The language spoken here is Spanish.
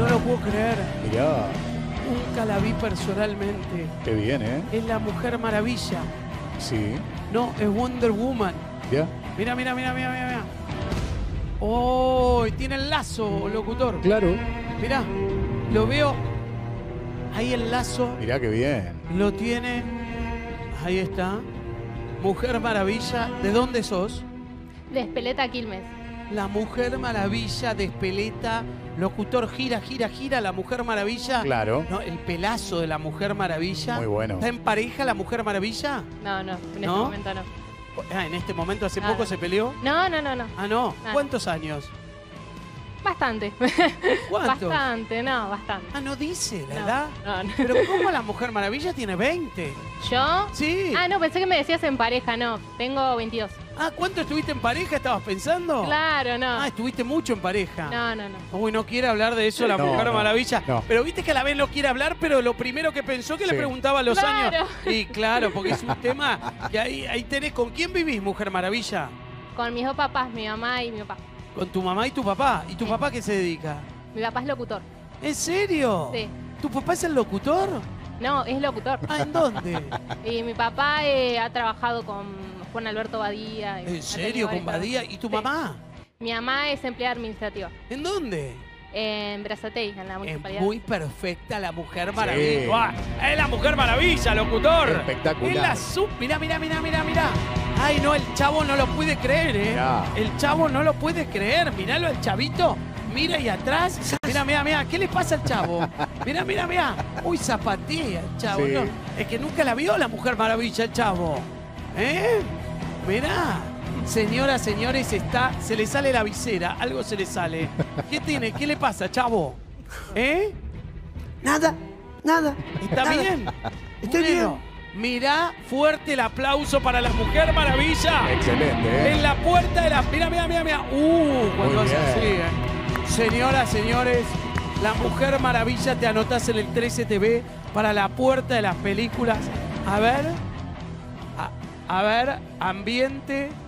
lo puedo creer. Mirá, Nunca la vi personalmente. qué bien, ¿eh? Es la Mujer Maravilla. Sí. No, es Wonder Woman. ¿Ya? Mira, mira, mira, mira, mira, mira. ¡Oh! Tiene el lazo, locutor. Claro. Mirá, lo veo. Ahí el lazo. Mirá qué bien. Lo tiene. Ahí está. Mujer Maravilla. ¿De dónde sos? De Espeleta a Quilmes. La Mujer Maravilla de Espeleta. Locutor, gira, gira, gira. La Mujer Maravilla. Claro. No, el pelazo de la Mujer Maravilla. Muy bueno. ¿Está en pareja la Mujer Maravilla? No, no, en este ¿No? momento no. Ah, en este momento, hace No, poco no. se peleó. No. Ah, no. No. ¿Cuántos años? Bastante. ¿Cuántos? Bastante, no, bastante. Ah, no dice la No, edad. no. Pero ¿cómo la Mujer Maravilla tiene 20? ¿Yo? Sí. Ah, no, pensé que me decías en pareja, no. Tengo 22. Ah, ¿cuánto estuviste en pareja? ¿Estabas pensando? Claro, no. Ah, estuviste mucho en pareja. No. Uy, no quiere hablar de eso la No, Mujer no, Maravilla. no. Pero viste que a la vez no quiere hablar, pero lo primero que pensó que le Sí. preguntaba a los Claro. años. Y claro, porque es un tema que ahí tenés. ¿Con quién vivís, Mujer Maravilla? Con mis dos papás, mi mamá y mi papá. Con tu mamá y tu papá. ¿Y tu Sí. papá qué se dedica? Mi papá es locutor. ¿En serio? Sí. ¿Tu papá es el locutor? No, es locutor. Ah, ¿en dónde? Y mi papá ha trabajado con Juan Alberto Badía. ¿En serio? ¿Con Badía? ¿Y tu Sí. mamá? Mi mamá es empleada administrativa. ¿En dónde? En Brazatei, en la Es municipalidad. muy perfecta la Mujer Maravilla. ¡Ah! ¡Es la Mujer Maravilla, locutor! Espectacular. Es la sub. Mirá, mirá, mirá, mirá, mirá. Ay, no, el chavo no lo puede creer, ¿eh? Mirá. El chavo no lo puede creer. Miralo al chavito. Mira ahí atrás. Mira, mira, mira. ¿Qué le pasa al chavo? Mira, mira, mira. Uy, zapatea el chavo. Sí. No, es que nunca la vio la Mujer Maravilla, el chavo. ¿Eh? Mirá. Señoras, señores, se le sale la visera. Algo se le sale. ¿Qué tiene? ¿Qué le pasa, chavo? ¿Eh? Nada, nada. ¿Está nada. bien? Estoy Bueno, mirá, fuerte el aplauso para la Mujer Maravilla. Excelente, ¿eh? En la puerta de la... Mira, mira, mira, mira. Cuando Muy hace así, bien. Señoras, señores, la Mujer Maravilla te anotás en el 13 TV para la puerta de las películas. A ver, ambiente.